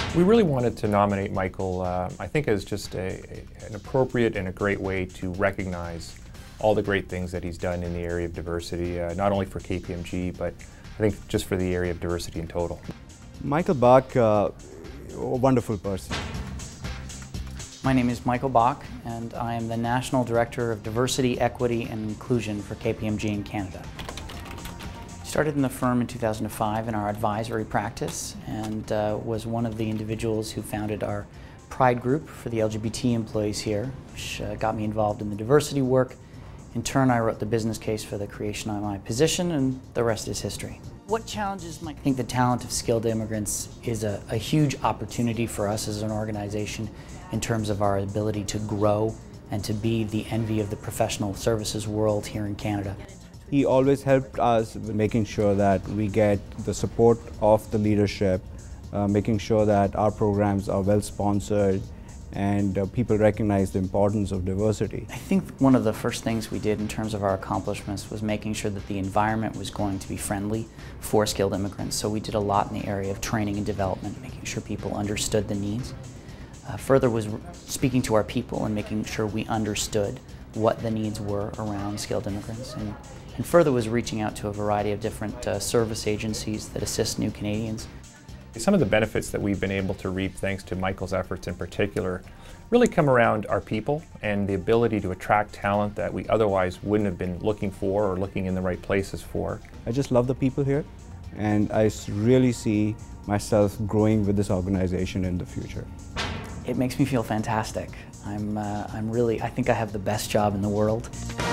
We really wanted to nominate Michael, I think, as just an appropriate and a great way to recognize all the great things that he's done in the area of diversity, not only for KPMG, but I think just for the area of diversity in total. Michael Bach, a wonderful person. My name is Michael Bach, and I am the National Director of Diversity, Equity, and Inclusion for KPMG in Canada. Started in the firm in 2005 in our advisory practice, and was one of the individuals who founded our Pride group for the LGBT employees here, which got me involved in the diversity work. In turn, I wrote the business case for the creation of my position, and the rest is history. What challenges might I think the talent of skilled immigrants is a huge opportunity for us as an organization in terms of our ability to grow and to be the envy of the professional services world here in Canada. He always helped us with making sure that we get the support of the leadership, making sure that our programs are well sponsored and people recognize the importance of diversity. I think one of the first things we did in terms of our accomplishments was making sure that the environment was going to be friendly for skilled immigrants. So we did a lot in the area of training and development, making sure people understood the needs. Further was speaking to our people and making sure we understood what the needs were around skilled immigrants. And further was reaching out to a variety of different service agencies that assist new Canadians. Some of the benefits that we've been able to reap thanks to Michael's efforts in particular really come around our people and the ability to attract talent that we otherwise wouldn't have been looking for or looking in the right places for. I just love the people here, and I really see myself growing with this organization in the future. It makes me feel fantastic. I think I have the best job in the world.